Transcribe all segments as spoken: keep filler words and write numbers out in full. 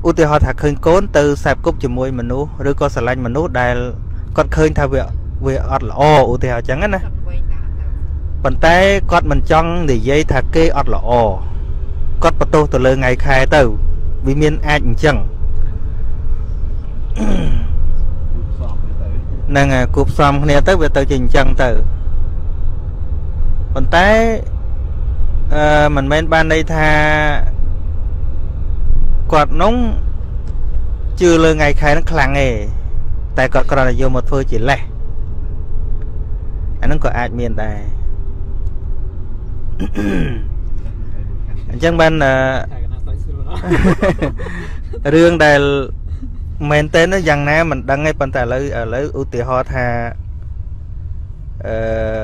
ឧទាហរណ៍ថាឃើញកូនទៅខ្សែគប់ជាមួយមនុស្សឬក៏ស្រឡាញ់មនុស្សដែលគាត់ឃើញថាវាវាអត់ល្អឧទាហរណ៍អញ្ចឹងណាប៉ុន្តែគាត់មិនចង់និយាយថាគេអត់ល្អគាត់បន្ទោសទៅលើថ្ងៃខែទៅវាមានអាចអញ្ចឹងហ្នឹងហើយគូផ្សំគ្នាទៅវាទៅជាអញ្ចឹងទៅប៉ុន្តែអឺមិនមែនបានន័យថាគាត់នោះជឿលើថ្ងៃខែហ្នឹងខ្លាំងទេតែគាត់គ្រាន់តែយកមកធ្វើជាលេសអាហ្នឹងក៏អាចមានដែរអញ្ចឹងបានរឿងដែលមែនតើយ៉ាងណាមិនដឹងទេប៉ុន្តែឥឡូវឥឡូវឧទាហរណ៍ថាអឺ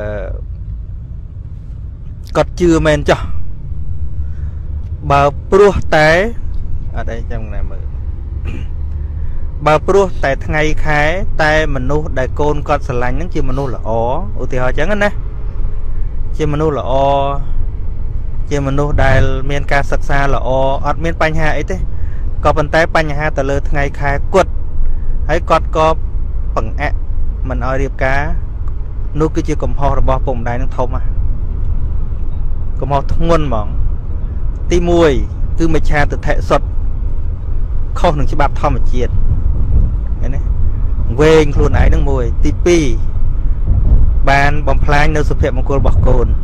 គាត់ជឿមែនចុះបើព្រោះតែអត់អីចាំណាមើលបើព្រោះតែថ្ងៃខែតែមនុស្សដែលកូនគាត់ស្រឡាញ់ហ្នឹងជាមនុស្សល្អឧទាហរណ៍អញ្ចឹងណាជាមនុស្សល្អជាមនុស្សដែលមានការសិក្សាល្អអត់មានបញ្ហាអីទេក៏ប៉ុន្តែបញ្ហាទៅលើថ្ងៃខែគត់ហើយគាត់ក៏បង្អាក់មិនឲ្យរៀបការនោះគឺជាកំហុសរបស់ពុកម្ដាយនឹងធំណាកំហុសធ្ងន់ហ្មងទីមួយគឺមិច្ឆាទិដ្ឋិសុទ្ធខុសនឹងច្បាប់ធម្មជាតិឃើញទេវែងខ្លួនឯងនឹងមួយទីពីរបានបំផ្លាញនៅសុភមង្គលរបស់កូន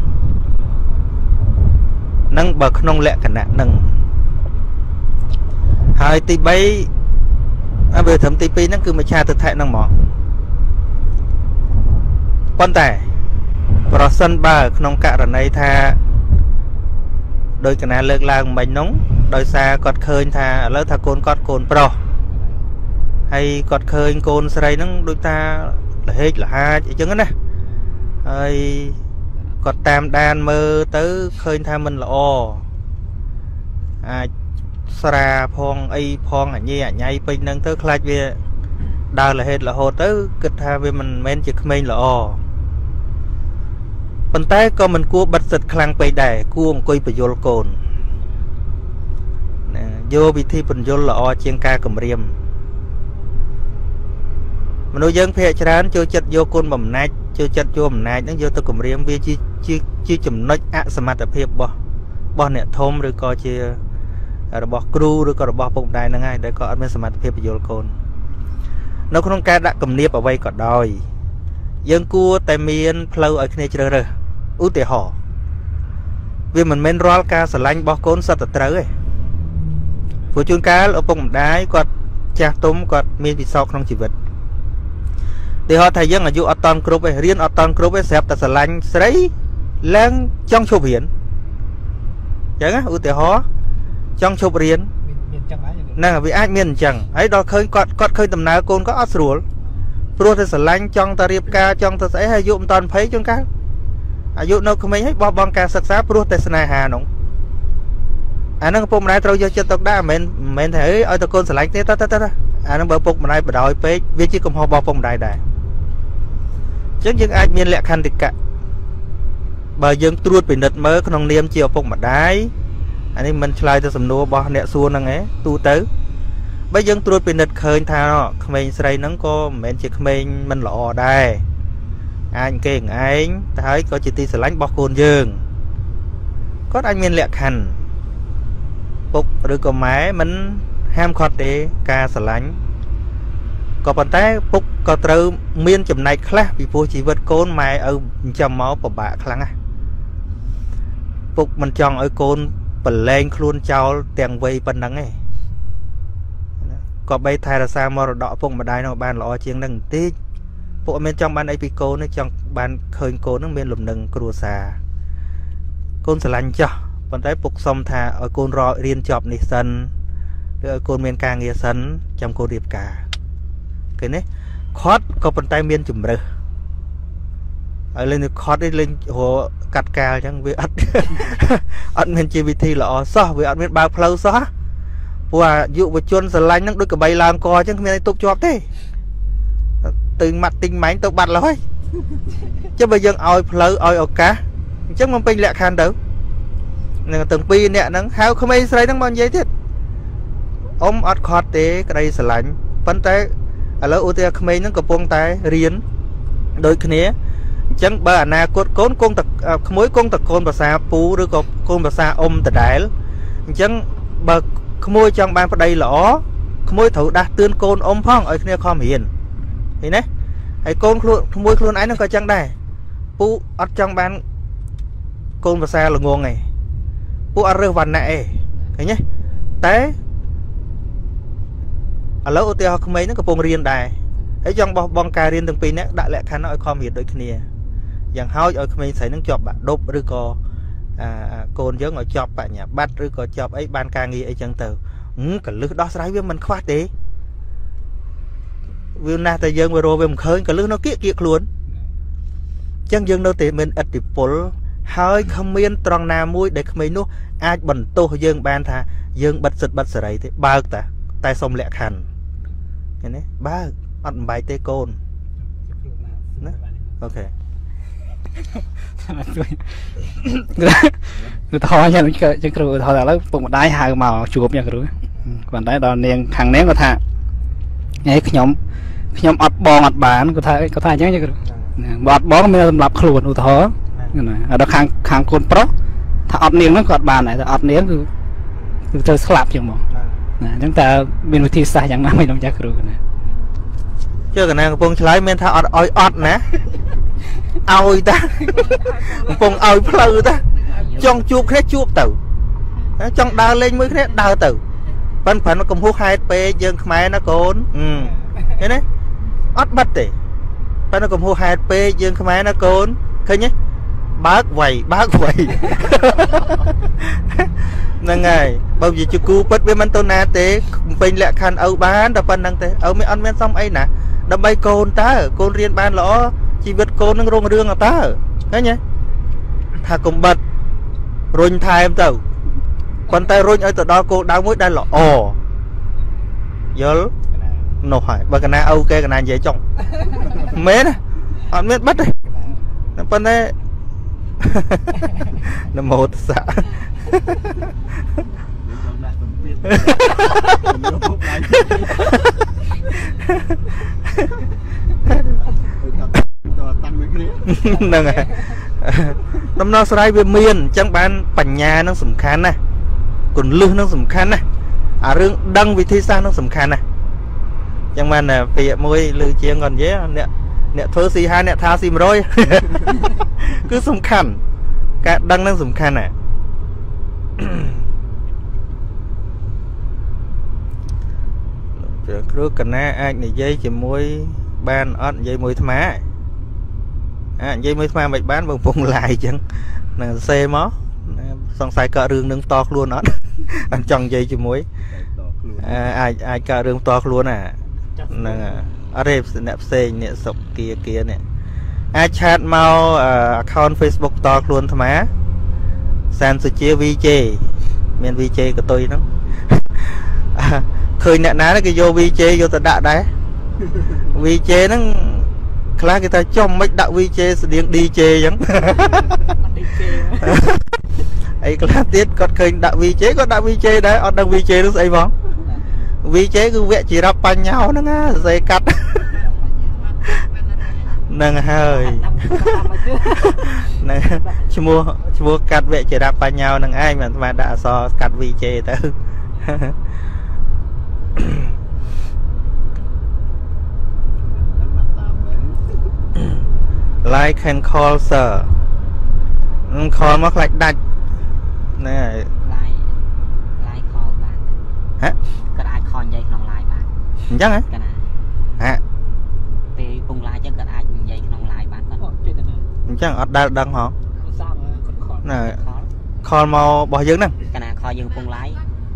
នឹងបើក្នុងលក្ខណៈនឹងហើយទីបីអើវាត្រឹមទីពីរហ្នឹងគឺមិច្ឆាទិដ្ឋិហ្នឹងហ្មងប៉ុន្តែប្រសិនបើក្នុងករណីថាដោយកណាលើកឡើងមិញហ្នឹងដោយសារគាត់ឃើញថាឥឡូវថាកូនគាត់កូនប្រុសហើយគាត់ឃើញកូនស្រីហ្នឹងដូចថាលហេកលហាចអញ្ចឹងណាហើយគាត់តាមដានមើលទៅឃើញថាមិនល្អអាចស្រាផងអីផងអញីអញៃពេញហ្នឹងទៅខ្លាចវាដើរលហេតរហូតទៅគិតថាវាមិនមែនជាក្មេងល្អប៉ុន្តែក៏មិនគួរបិទសិទ្ធខ្លាំងពេកដែរគួរអង្គុយបញ្យលកូនណាយកវិធីបញ្យលល្អជាងការគម្រាមមនុស្សយើងភាគច្រើនចូលចិត្តយកគុណបំណាច់ចូលចិត្តយកអំណាចហ្នឹងយកទៅគម្រាមវាជាជាជាចំណុចអសមត្ថភាពរបស់របស់អ្នកធំឬក៏ជារបស់គ្រូឬក៏របស់ពុកម្ដាយហ្នឹងហើយដែលក៏អត់មានសមត្ថភាពបញ្យលកូននៅក្នុងការដាក់គំនាបអ្វីក៏ដោយយើងគួរតែមានផ្លូវឲ្យគ្នាជ្រើសរើសឧទាហរណ៍វាមិនមែនរាល់ការស្រឡាញ់របស់កូនសុទ្ធតែត្រូវទេព្រោះជួនកាលឪពុកម្ដាយគាត់ចាស់ទុំគាត់មានពិសោធន៍ក្នុងជីវិតឧទាហរណ៍ថាយើងអាយុអត់តន់គ្រប់ទេរៀនអត់តន់គ្រប់ទេស្រាប់តែស្រឡាញ់ស្រីឡើងចង់ឈប់រៀនអញ្ចឹងណាឧទាហរណ៍ចង់ឈប់រៀនមានចឹងដែរហ្នឹងវាអាចមានអញ្ចឹងហើយដល់ឃើញគាត់គាត់ឃើញដំណើរកូនគាត់អត់ស្រួលព្រោះតែស្រឡាញ់ចង់តែរៀបការចង់តែស្អីហើយអាយុមិនតាន់ភ័យជួនកាលអាយុនៅក្មេងហើយបោះបង់ការសិក្សាព្រោះតែស្នេហានោះអាហ្នឹងពុកម្ដាយត្រូវយកចិត្តទុកដាក់មិនមែនថាអើយឲ្យតែកូនស្រឡាញ់ទេតើតើតើអាហ្នឹងបើពុកម្ដាយបដ ாய் ពេកវាជាកំហុសរបស់ពុកម្ដាយដែរអញ្ចឹងយើងអាចមានលក្ខន្តិកៈបើយើងត្រួតពិនិត្យមើលក្នុងនាមជាឪពុកម្ដាយអានេះមិនឆ្លើយទៅសំណួររបស់អ្នកសួរហ្នឹងឯងទូទៅបើយើងត្រួតពិនិត្យឃើញថាក្មេងស្រីហ្នឹងក៏មិនមែនជាក្មេងមិនល្អដែរអាចគេឯងតែហើយក៏ជាទីស្រឡាញ់របស់កូនយើងគាត់អាចមានលក្ខខណ្ឌពុកឬក៏ម៉ែមិនហាមឃាត់ទេការស្រឡាញ់ក៏ប៉ុន្តែពុកក៏ត្រូវមានចំណែកខ្លះពីព្រោះជីវិតកូនម៉ែឪចិញ្ចឹមមកពិបាកខ្លាំងណាស់ពុកមិនចង់ឲ្យកូនប្រឡែងខ្លួនចោលទាំងវ័យប៉ុណ្ណឹងឯងក៏បីថែរក្សាមរតកពុកម្ដាយនោះបានល្អជាងនឹងបន្តិចពុកអត់មានចង់បានអីពីកូនទេចង់បានឃើញកូននឹងមានលំនឹងគ្រួសារកូនស្រឡាញ់ចោះប៉ុន្តែពុកសុំថាឲ្យកូនរករៀនចប់នេះសិនឬឲ្យកូនមានការងារសិនចាំកូនរៀបការឃើញទេខត់ក៏ប៉ុន្តែមានជំរើសហើយលេងខត់នេះលេងរកាត់កាលអញ្ចឹងវាអត់អត់មានជាវិធីល្អសោះវាអត់មានបើកផ្លូវសោះព្រោះអាយុវជនស្រឡាញ់ហ្នឹងដូចកបីឡើងកអញ្ចឹងគ្មានអីទប់ជាប់ទេទៅម៉ាត់ទិញម៉ែងទៅបាត់ហើយចុះបើយើងឲ្យផ្លូវឲ្យឱកាសអញ្ចឹងមិនពេញលក្ខខណ្ឌទៅនឹងទាំងពីរអ្នកហ្នឹងហៅក្មេងស្រីហ្នឹងមកនិយាយទៀត ôm ọt khót tế cái đây sờ lạnh vấn tế ở lỡ ưu tiên mấy nó có buông tay riêng đôi khi chẳng bà na cốt côn con tật mối con tật côn bà xa pú rồi có con bà xa ôm tật đáy chẳng bà môi trong ban vào đây lõ môi thử đã tương côn ôm phong ở kia kho hiền thì nè hay côn luôn môi luôn ấy nó có chẳng đây pú ở trong ban côn bà xa là ngon này pú ở rêu vằn nè thấy nhé té ở lỡ ưu tiên mấy nó có buông riêng đài ấy trong bong bong cà riêng từng pin á đã lẽ khăn nói kho hiền đôi kiaอย่างเฮาឲ្យក្មេងស្រីនឹងជាប់បាក់ដប់ឬក៏អាកូនយើងឲ្យជាប់បញ្ញាបត្រឬក៏ជាប់អីបានការងារអីចឹងទៅកលឹះដោះស្រាយវាមិនខ្វះទេវាណាស់តែយើងវារកវាមិនឃើញកលឹះនៅគៀកគៀកខ្លួនចឹងយើងនៅតែមានឥទ្ធិពលហើយគ្មានត្រង់ណាមួយដែលក្មេងនោះអាចបន្ទោសយើងបានថាយើងបិទសិទ្ធិបិទសេរីទេបើកតាតែសុំលក្ខខណ្ឌឃើញទេបើកអត់បំបែកទេកូនណាអូខេគឺថយយ៉ាងចឹងគ្រូថយឥឡូវពុកម្ដាយហៅមកជួបយ៉ាងគ្រូគាត់តែដល់នាងខាងនាងគាត់ថាហេខ្ញុំខ្ញុំអត់បងអត់បានគាត់ថាគាត់ថាអញ្ចឹងចឹងគ្រូបើអត់បងមានសម្រាប់ខ្លួនឧទាហរណ៍ណាដល់ខាងខាងកូនប្រុសថាអត់នាងហ្នឹងគាត់បានតែអត់នាងគឺគឺត្រូវស្លាប់ចឹងហ្មងណាអញ្ចឹងតើមានវិធីសាស្ត្រយ៉ាងណាមិនដឹងចាស់គ្រូណាជឿកណាកំពុងឆ្លើយមានថាអត់ឲ្យអត់ណាឲ្យតាកំពុងឲ្យផ្លូវតាចង់ជួបគ្នាជួបទៅចង់ដើរលេងមួយគ្នាដើរទៅប៉ិនប៉ិនកំហុសហេតុពេកយើងខ្មែរណាកូនឃើញទេអត់បិទទេប៉ិនកំហុសហេតុពេកយើងខ្មែរណាកូនឃើញទេបើកវៃបើកវៃហ្នឹងហើយបើជាជគូពិតវាមិនទៅណាទេពេញលក្ខខណ្ឌឪបានតែប៉ុណ្្នឹងទេឪមិនអត់មានសំអីណាដើម្បីកូនតើកូនរៀនបានល្អជីវិតកូននឹងរងរឿងអត់តើឃើញទេថាកុំបិទរុញថែមទៅប៉ុន្តែរុញឲ្យទៅដល់គោលដៅមួយដែលល្អយល់នោះហើយបើកណាឪគេកណានិយាយចង់មែនអត់មានបិទទេប៉ុន្តែនមោទសៈហ្នឹងហើយដំណោះស្រាយវាមានអញ្ចឹងបានបញ្ញានឹងសំខាន់ណាគន្លឹះនឹងសំខាន់ណាអារឿងដឹងវិធីសាស្ត្រនឹងសំខាន់ណាអញ្ចឹងបានពាក្យមួយលើជាងគាត់និយាយអ្នកអ្នកធ្វើស៊ីហាអ្នកថាស៊ីមួយរយគឺសំខាន់ការដឹងនឹងសំខាន់ណាគ្រូកណាអាចនិយាយជាមួយបានអត់និយាយមួយអាត្មាអានិយាយមួយអាត្មាមិនបានបងពងឡាយអញ្ចឹងនឹងសេមកសង្ស័យកើតរឿងនឹងតខ្លួនអត់អត់ចង់និយាយជាមួយអាចអាចកើតរឿងតខ្លួនណាហ្នឹងអត់ទេអ្នកផ្សេងអ្នកសុកគៀគៀនេះអាចឆាតមក account Facebook តខ្លួនអាត្មាសានសុជា វី ជេ មាន វី ជេ កតុយហ្នឹងឃើញអ្នកណាគេយក វី ជេ យកទៅដាក់ដែរ វី ជេ ហ្នឹងខ្លះគេថាចំមិនដាក់ វី ជេ ស្តៀង ឌី ជេ អញ្ចឹងអីខ្លះទៀតគាត់ឃើញដាក់ វី ជេ គាត់ដាក់ វី ជេ ដែរអត់ដឹង វី ជេ នោះស្អីផង វី ជេ គឺវគ្គជារាប់បញ្ញោហ្នឹងណាសរសេរកាត់ហ្នឹងហើយហ្នឹងឈ្មោះឈ្មោះកាត់វគ្គជារាប់បញ្ញោហ្នឹងឯងមិនស្មានដាក់អក្សរកាត់ វី ជេ ទៅlike can call sir នឹង call មកខ្លាចដាច់ហ្នឹងហើយ like like call បានហ៎ក៏អាច call និយាយក្នុង live បានអញ្ចឹងហ៎កណាហ៎ពេលពង live អញ្ចឹងក៏អាចនិយាយក្នុង live បានគាត់ជួយទៅអញ្ចឹងអត់ដែលដឹងហ៎សាប់គាត់ call ណា call មករបស់យើងហ្នឹងកណា call យើងពង live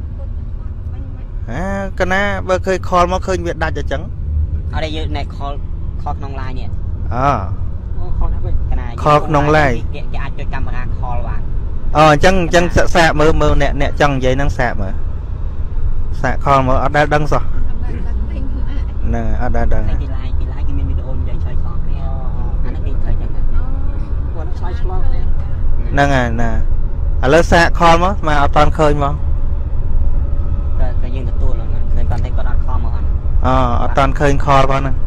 អាកណាបើឃើញ call មកឃើញវាដាច់អញ្ចឹងអត់ទេយើងអ្នក call call ក្នុង live នេះអឺcall ក្នុង live គេអាចចុចកាមេរ៉ា call បានអូអញ្ចឹងអញ្ចឹងសាកមើលមើលអ្នកអ្នកចង់និយាយហ្នឹងសាកមើលសាក call មើលអត់ដែលដឹងសោះហ្នឹងអត់ដែលដឹងពី live ពី live គេមានវីដេអូនិយាយឆ្លើយឆ្លងគ្នាអានេះគេធ្វើអញ្ចឹងគាត់ឆ្លើយឆ្លងគ្នាហ្នឹងហើយណាឥឡូវសាក call មកស្មើអត់តាន់ឃើញមកតែតែយើងទទួលហ្នឹងអអត់តាន់ឃើញខលផងហ្នឹង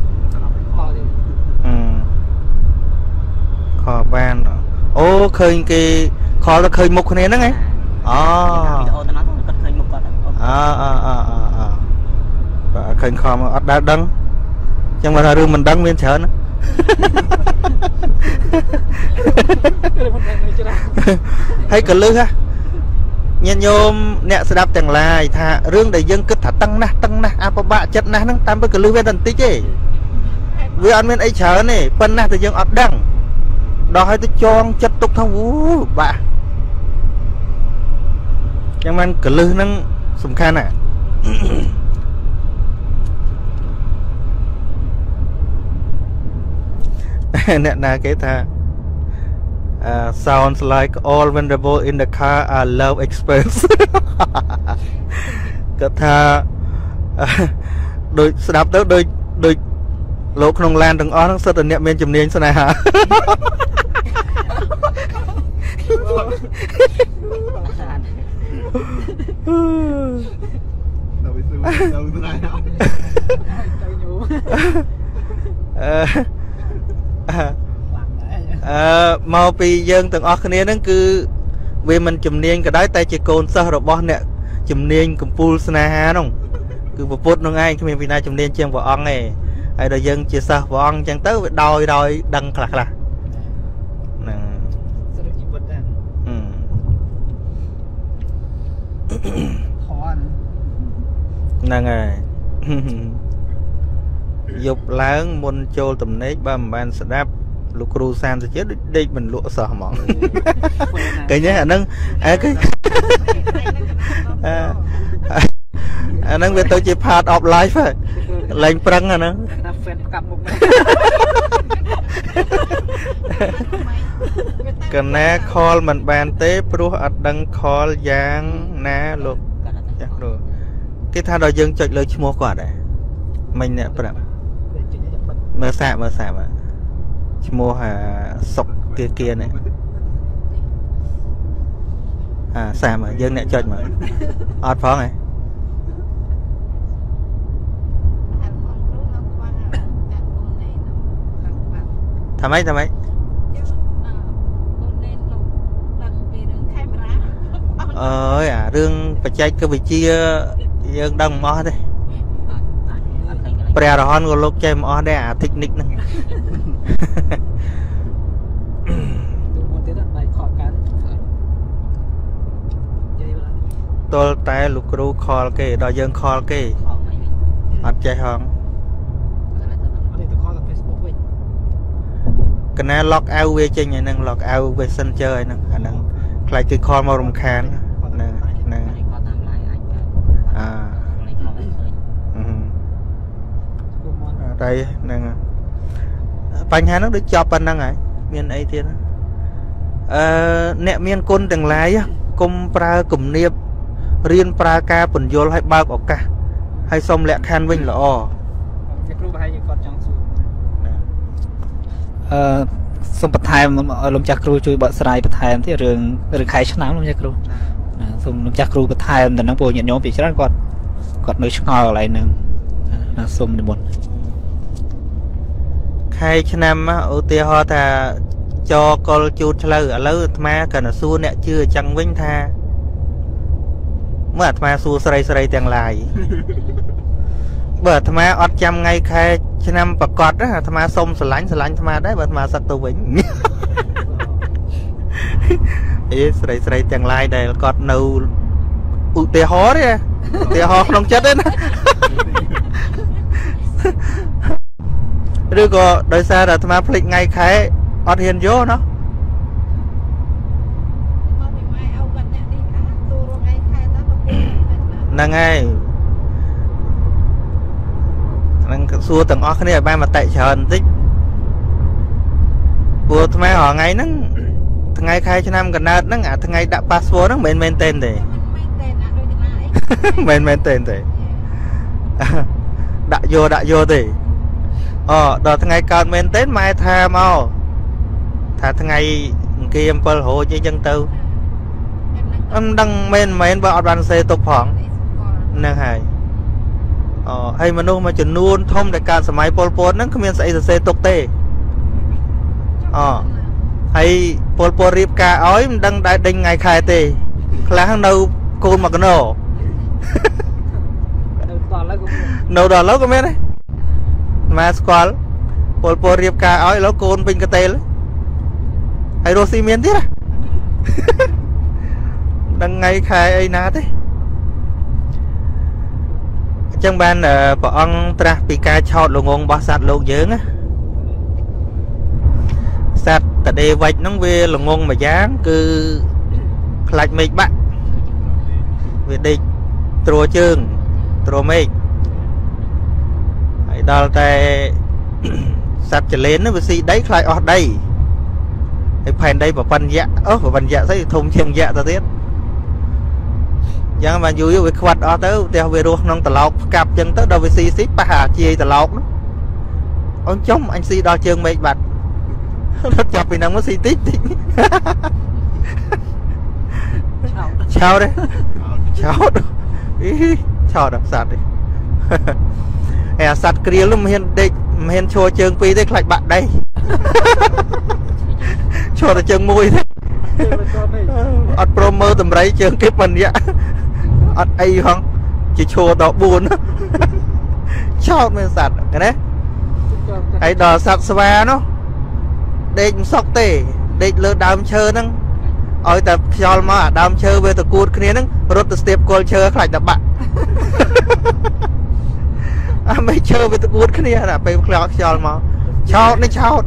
អឺខលបានអូឃើញគេខលទៅឃើញមុខគ្នាហ្នឹងហ៎អូវីដេអូតាមហ្នឹងគាត់ឃើញមុខគាត់អអអអអអបាទឃើញខលមកអត់ដែលដឹងចឹងមកថារឿងមិនដឹងមានច្រើនហើយកលឹះហ៎ញាតិញោមអ្នកស្ដាប់ទាំងឡាយថារឿងដែលយើងគិតថាតឹងណាស់តឹងណាស់អបបាក់ចិត្តណាស់ហ្នឹងតាមពិតកលឹះវាតែបន្តិចទេវាអត់មានអីច្រើនទេប៉ុន្តែតែយើងអត់ដឹងដល់ឲ្យទៅចងចិត្តទុកថាអូបាក់ចឹងមិនកលឹះហ្នឹងសំខាន់ណាស់អ្នកណាគេថា Uh, sounds like all vulnerable in the car are love experts គាត់ថាដូចស្ដាប់ទៅដូចដូចលោកក្នុងឡានទាំងអស់ហ្នឹងសិតតែអ្នកមានជំនាញស្នេហាអឺអឺមកពីយើងទាំងអស់គ្នាហ្នឹងគឺវាមិនជំនាញក៏ដោយតែជាកូនសិស្សរបស់អ្នកជំនាញកំពូលស្នេហាហ្នឹងគឺពុទ្ធនឹងឯងគ្មានពីណាជំនាញជាងព្រះអង្គទេហើយដល់យើងជាសិស្សព្រះអង្គអញ្ចឹងទៅវាដោយដោយដឹងខ្លះខ្លះហ្នឹងសរុបជីវិតដែរហ្នឹងហើយយប់ឡើងមុនចូលទំនេរបើមិនបានស្ដាប់លោកគ្រូសាមសិជាតិដូចដេកមិនលក់សោះហ្មងឃើញទេអាហ្នឹងអើឃើញអាហ្នឹងវាទៅជា part of life ហ៎លែងប្រឹងអាហ្នឹងណា fan កាប់មុខកណាខលមិនបានទេព្រោះអត់ដឹងខលយ៉ាងណាលោកចាស់គ្រូគេថាដល់យើងចុចលើឈ្មោះគាត់ដែរមិញអ្នកប្រាប់មើលសាកមើលសាកមើលឈ្មោះអាសុកគាគានេះអាសាមយើងអ្នកចុចមើលអត់ផងហ៎ថាម៉េចថាម៉េចអើយអារឿងបច្ចេកវិទ្យាយើងដឹងមិនអស់ទេព្រះរហន្តក៏លោកចេះមិនអស់ដែរអា technique ហ្នឹងទល់តែលោកគ្រូខលគេដល់យើងខលគេអត់ចេះហងកណា log out វាចេញហ្នឹង log out messenger ហ្នឹងអាហ្នឹងខ្លាចគេខលមករំខានហ្នឹងហ្នឹងអឺតែហ្នឹងបញ្ហាហ្នឹងដូចចប់ប៉ុណ្ណឹងហើយមានអីទៀតអឺអ្នកមានគុណទាំងឡាយកុំប្រើគំនាបរៀនប្រើការពន្យល់ឲ្យបើកឱកាសឲ្យសុំលក្ខខណ្ឌវិញល្អអ្នកគ្រូប្រហែលជាគាត់ចង់សួរអឺសូមបន្ថែមឲ្យលោកចាស់គ្រូជួយបកស្រាយបន្ថែមទៀតរឿងរឿងខែឆ្នាំលោកចាស់គ្រូសូមលោកចាស់គ្រូបន្ថែមទៅនឹងពួកញាតិញោមពីច្រើនគាត់គាត់នៅឆ្ងល់កន្លែងហ្នឹងណាសូមនិមន្តខែឆ្នាំឧទាហរណ៍ថាចកលជូតឆ្លូវឥឡូវអាត្មាក៏សួរអ្នកជឿអញ្ចឹងវិញថាមើលអាត្មាសួរស្រីស្រីទាំងឡាយបើអាត្មាអត់ចាំថ្ងៃខែឆ្នាំប្រកបអាត្មាសុំស្រឡាញ់ស្រឡាញ់អាត្មាដែរបើអាត្មាសឹកទៅវិញអេស្រីស្រីទាំងឡាយដែលគាត់នៅឧទាហរណ៍ទេឧទាហរណ៍ក្នុងចិត្តទេណាឬក៏ដោយសារតែអាត្មាភ្លេចថ្ងៃខែអត់ហ៊ានយកណាហ្នឹងហើយហ្នឹងសួរទាំងអស់គ្នាឲ្យបានមតិច្រើនបន្តិចព្រោះអាត្មារាល់ថ្ងៃហ្នឹងថ្ងៃខែឆ្នាំកណើតហ្នឹងអាថ្ងៃដាក់ password ហ្នឹងមិនមែនមែនទេទេមិនមែនមែនទេទេដាក់យកដាក់យកទេអូដល់ថ្ងៃកើតមែនទេម៉ែថាមកថាថ្ងៃអង្គារអំពិលរោចអីចឹងទៅអឹមដឹងមែនមែនបើអត់បានសេទុកផងហ្នឹងហើយអូ hay mà nô mà chừng nuôn thông để cả sớm Pol Pot nó không biết sẽ sẽ tục tê ờ hay Pol Pot riệp cả ói đang đại đinh ngày khai tê là hàng đâu côn mà cái nổ nổ đỏ lắm có biết đấy mà squall Pol Pot riệp cả ói ló côn bên cái tê hay đồ xi miên thế à đang ngày khai ấy ná thế chẳng ban ở bỏ ông tra bị ca chọt lồng ngông bó sạt lộn dưỡng á sạt tại đây vạch nó về lồng ngông mà dáng cứ lạch mịch bạn về địch trùa chương trùa mịch đó là sạt trở lên nó vì đấy lại ở đây phèn đây và văn dạ ớ và văn dạ thấy thông chiêng dạ ta tiết chẳng mà dù với quạt ở tới theo về ruột nông tờ lọc cặp chân tới đâu với xí xí ba hà chia tờ lọc đó ông chống anh xí đo chương mấy bạch nó chọc vì nó có xí tít chào đấy chào đâu chào đâu sạt đi hè sạt kia lúc hiền định hiền chua chương pi tới lại bạn đây cho nó chương môi thế ọt promo tầm đấy chương kiếp mình vậy ọt ai không chỉ chua đó buồn chào mình sạt cái đấy ấy đò sạt sva nó để sọc tê để lơ đam chơi nâng ôi tập cho mà đam chơi về tập cút kia nâng rốt tập step call chơi lại tập bạn mấy chơi về tập cút kia là phải lo cho mà chào nó chào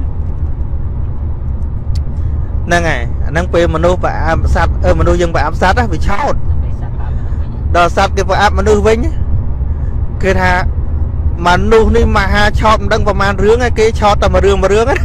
nâng này nâng về mà nuôi phải áp sát ơ mà nuôi dân phải áp sát á vì chào đò sát cái phải áp mà nuôi vinh cái thà mà nuôi đi mà ha chọn đăng vào màn rướng cái cái cho tầm mà rương mà rương á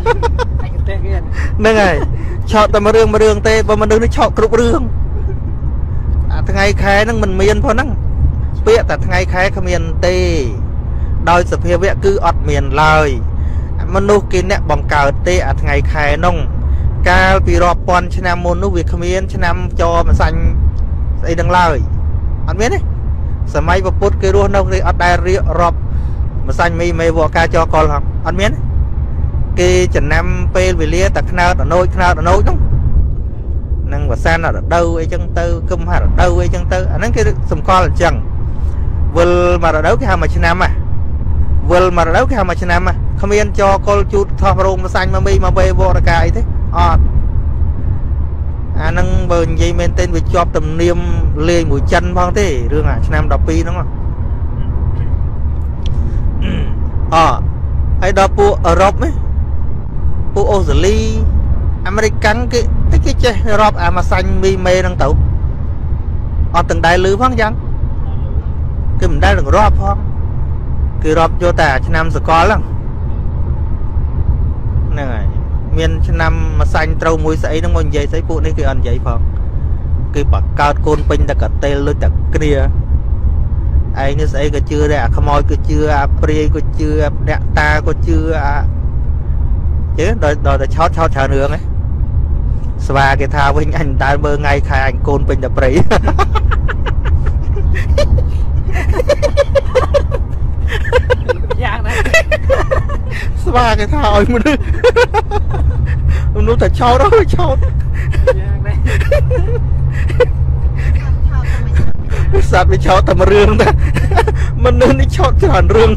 nâng này chọn tầm mà rương mà rương tê và mình đừng đi chọn cục rương à thằng ngày khai nâng mình miền thôi nâng biết là thằng ngày khai không miền tê đôi sập hiệu vẽ cứ ọt miền lời mình nuôi cái nẹt bằng cào tê à thằng ngày khai nông ca vì rọp con cho nam môn nuôi việc không miền cho nam cho mà xanh đây đừng lời anh biết đấy sớm mai và phút cái luôn đâu thì ọt đai rọp mà xanh mi mày vợ ca cho con không anh biết cái chừng năm pe về lia tật nào ở nôi nào ở nôi đúng năng và san ở đâu ấy chân tư cơm hạt ở đâu ấy chân tư anh nói cái sầm con là chẳng vừa mà ở đâu cái hàm mà năm à vừa mà ở đâu cái hàm mà năm à không yên cho con chút thò rôm mà xanh mà mi mà về vợ ca ấy thế à à năng bền dây men tên về cho tầm niêm lên mũi chân phong thế rương à năm đọc pi đúng không ờ hay đó pu Europe ấy pu Australia American cái cái cái chơi Europe à mà xanh mi mê đang tụ ở từng đại lư phong chăng cái mình đang được Europe phong cái Europe cho ta cho năm sẽ có lắm này miền cho năm mà xanh trâu mũi sấy nó ngon dây sấy phụ này cái ăn dây phong cái bạc cao côn pin ta cả tên lưỡi ta kia ai như vậy có chưa đấy không ai có chưa apri có chưa đẹp ta có chưa chứ đòi đòi là chót chót chờ nương ấy và cái thao với anh ta mơ ngay khai anh côn bình đập rỉ và cái thao ấy mà nó thật chót đó chót sạt bị chót tầm rương ta mình nên đi chót tròn rương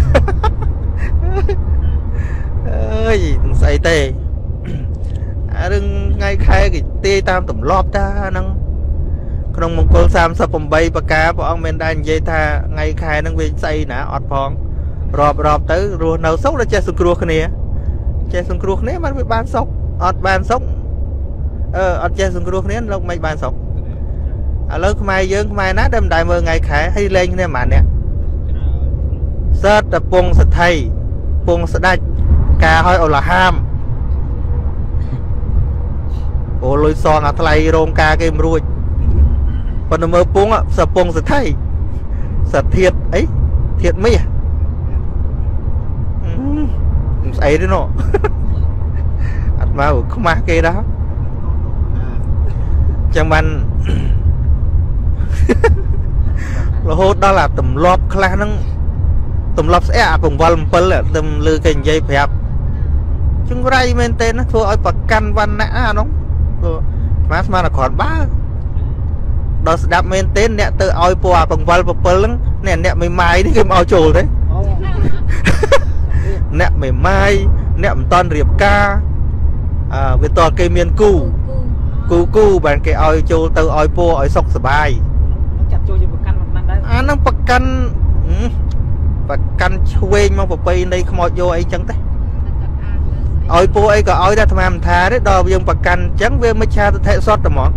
ơi say tê à đừng ngay khai cái tê tam tầm lọp ta năng không một con sam sập bầm bay bạc cá bọn ông men đan dây tha ngay khai năng về say nã ọt phong rọp rọp tới rồi nào sốc là che sung cua cái này che sung cua này mà bị ban sốc ọt ban sốc ờ ọt che sung cua này lúc mấy ban sốc à lớn mai dương mai nát đêm đại mơ ngày khai hay lên như thế mà nè sớt tập pung sệt thầy pung sệt đai ca hơi là ham ô lôi son à thay rong ca cái ruồi còn nó mơ pung á sập pung sệt thầy sệt thiệt ấy thiệt mấy à ấy đấy nó mà không má kia đó là hốt đó là tầm lọp khá nâng tầm lọp sẽ à cùng vào phân là tầm lư cái dây phép chúng ray men tên nó thua ơi bậc căn văn nã nó mà mà là còn ba đó đạp men tên nè tự oi qua bằng vào bậc phân nè nè mày mai đi cái màu trồ đấy nè mày mai nè toàn riệp ca à về toàn cây miền cu cu cu bạn cái oi trồ tự oi po oi sọc sài à nó bậc căn bậc căn quê mà bậc bay đây không vô ấy chẳng thế ôi po ấy có ôi ra tham ăn thà đấy đo dương bậc canh trắng viên mới cha thể sót rồi món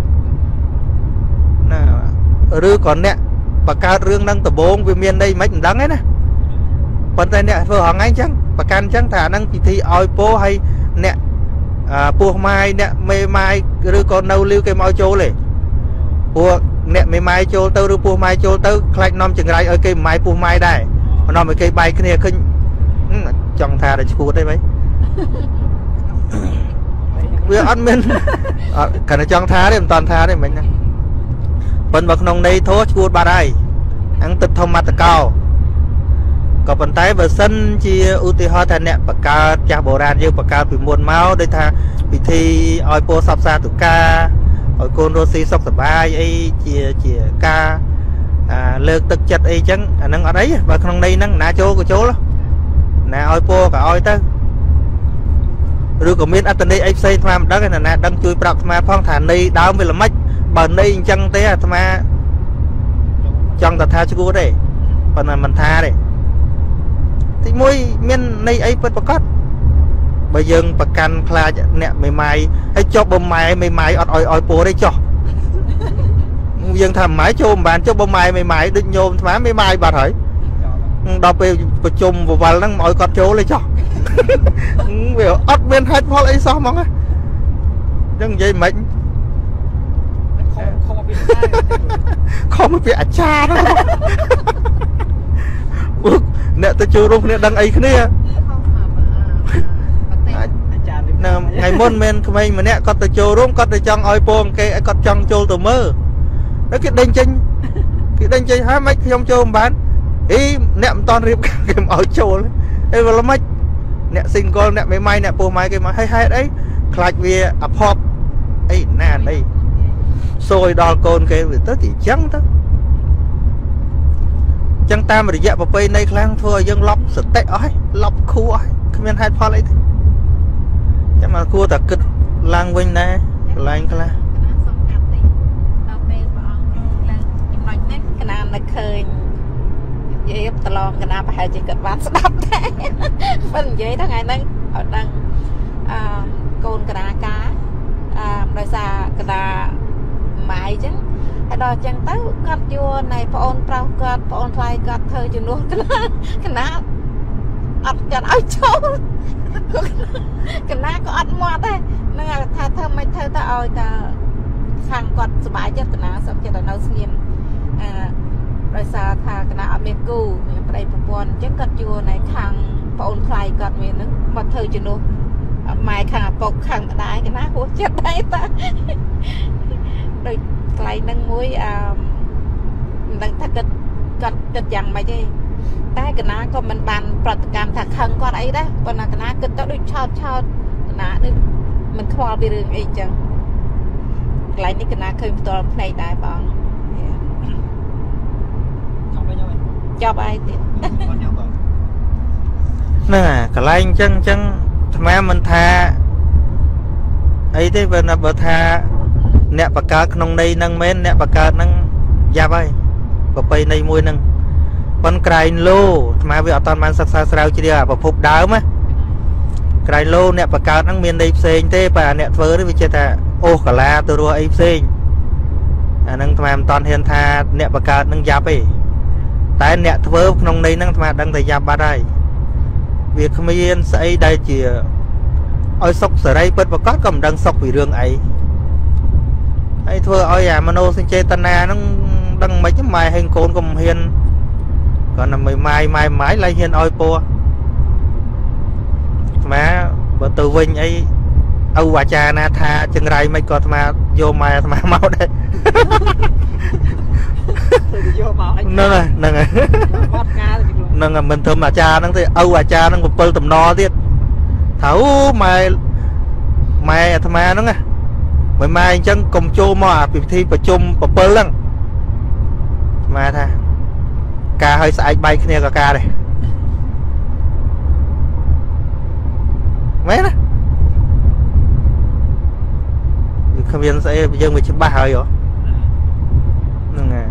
rư còn nè bậc cao rương năng tập bốn viên miền đây mấy đắng ấy nè phần tay nè vừa hoàng anh trắng bậc canh trắng thà năng thì thi ôi po hay nè po mai nè mê mai rư còn nâu lưu cái môi trâu này po nè mê mai trâu tao rư po mai trâu tao khai nom chừngไรơi cây mai po mai đây nó mấy cây bay cái này khinh trong thà để chua đây mấy vừa ăn men cả nó trong thá đấy toàn thá đấy mình phần bậc nông đây thôi chuột ba đây ăn tịch thông mặt cao có phần tay và sân chia ưu tiên hoa thành nè bậc cao cha bồ đàn như bậc cao bị muôn máu đây tha bị thi oi po sập xa tụ ca oi con rosi sọc sập bài ấy chia chia ca lược thực chất ấy chẳng năng ở đấy bậc nông đây năng nã chỗ của chỗ đó nè oi po cả oi tới rồi có miếng ăn đây ấy xây tham đó cái này đang chui bạc tham phong thản này đau về là mất bờ này chân té tham trong ta tha chú đây phần là mình tha đây thì mỗi miếng này ấy vẫn có bây giờ bạc can kha nè mày mày hay cho bông mày mày mày ọt oi oi po đây cho dân thầm mãi cho bạn cho bông mày mày mày định nhôm má mày mày bà hỏi đọc về chung vào vào năng mọi con chỗ lấy cho về ớt bên hết phó lấy sao mong á nhưng vậy mình không có việc cha đó nè tôi chưa luôn nè đăng ấy cái này ngày môn men của mình mà nè con tôi chưa luôn con tôi chọn oi pong cái con chọn châu từ mơ nó cái đinh chinh cái đinh chinh hai mấy trong châu bán ý nẹm toàn riêng cái màu trâu đấy đây là mấy nè sinh con nè mấy mai nè po mai cái mà hay hay đấy khai về à pop ấy nè đây xôi đo con cái về tới thì trắng đó chẳng ta mà để dẹp vào bên đây khang thua dân lóc sợ tệ ấy lóc khu ấy không nên hay pop lấy chắc mà cua ta kịch lang quanh nè lang cái là vậy tao lo cái nào phải chỉ cần bán đắp thế phần vậy đó ngày nay ở đằng côn cái đá cá rồi xa cái đá mãi chứ hay đòi chẳng tới cắt vua này phone trao cắt phone thay cắt thời cho luôn cái nào cái nào ắt cái áo trâu cái nào có ắt mua thế nên là thay thơ mấy thơ ta ơi ta sang quạt sải chất cái nào xong cho ta nấu xiêm rồi xa thà cái nào miền cù miền tây phục vụ chắc cắt chua này khang phone thay cắt miền nước mà thời cho luôn mai khang bọc khang đái cái nào hút chết đấy ta rồi lại nâng muối nâng thắt cắt cắt cắt dằn mày chứ cái cái nào có mình bàn bật cảm thạc khăn con ấy đấy còn là cái nào cắt đó đôi chót chót cái nào mình khoa về đường ấy chẳng lại những cái nào khơi toàn này đại bọn cho ai thì nè cả lại chân chân mà mình tha ấy thế bên là bờ tha nè bạc cá nông đây nâng men nè bạc cá nâng giáp ấy và bay này môi nâng con cày lô mà bây giờ toàn mang sắc xa sao chỉ đi à và phục đáo mà cày lô nè bạc cá nâng miền đây xên thế và nè phơi đấy vì chết à ô cả la tôi đua ấy xên nâng mà toàn hiện tha nè bạc cá nâng giáp ấy tại nè thưa nông đây nâng mà đang thời gian ba đây việc không yên sẽ đây chỉ ôi sốc ở đây bớt và có cầm đang sốc vì đường ấy ấy thưa ôi à mano sinh chơi tân na nó đăng mấy cái mai hình côn cùng hiền còn là mày mai mai mãi lại hiền ôi po mà bữa từ vinh ấy âu bà cha na tha chân rai mấy con mà vô mai mà mau đây nâng à nâng à nâng à mình thơm à cha nâng thì âu à cha nâng một pơ tầm no tiết thấu mày mày tham à nâng à mày mai chân cùng chô mà bị thi và chung và pơ lăng mà tha ca hơi sai bay kia cả ca này mấy đó không biết sẽ bây giờ mình chỉ ba hơi rồi nâng à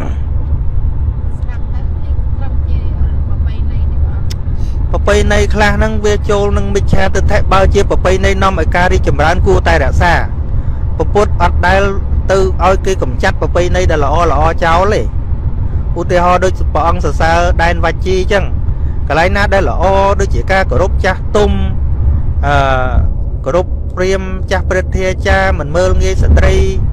Papai này khá năng về châu năng mít cha từ thạch bao chia papai này nằm ở ca đi chấm rán cua tay đã xa paput ở đây từ oi cái cầm chặt papai này đã là o là o cháu lệ u tê ho đôi bọn sờ sa đai và chi chăng cái này nát đây là o đôi chỉ ca cổ rốt cha tum cổ rốt priêm cha prethia cha mình mơ nghe sợi